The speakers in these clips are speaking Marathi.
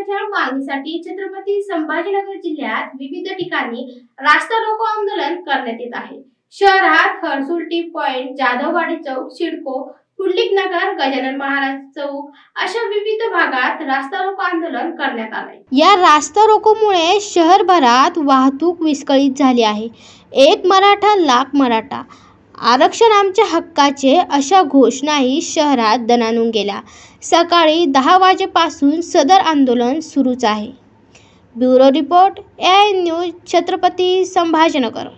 आरक्षणाच्या मागणीसाठी छत्रपती संभाजीनगर जिल्ह्यात विविध ठिकाणी रास्ता रोको आंदोलन करण्यात येत आहे। शहरात Harsul T point, Jadhavwadi Chowk, CIDCO, Pundlik Nagar, Gajanan Maharaj Chowk अशा विविध भागात रास्ता रोको आंदोलन करण्यात आले। या रास्ता रोकोमुळे शहरभरात वाहतूक विस्कळीत झाली आहे। एक मराठा लाख मराठा, आरक्षण आमच्या हक्काचे अशा घोषणाही शहरात दणाणून गेल्या। सकाळी 10 वाजेपासून सदर आंदोलन सुरूच आहे। Bureau report, AI news, Chhatrapati Sambhajinagar.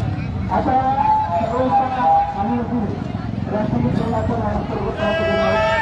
आता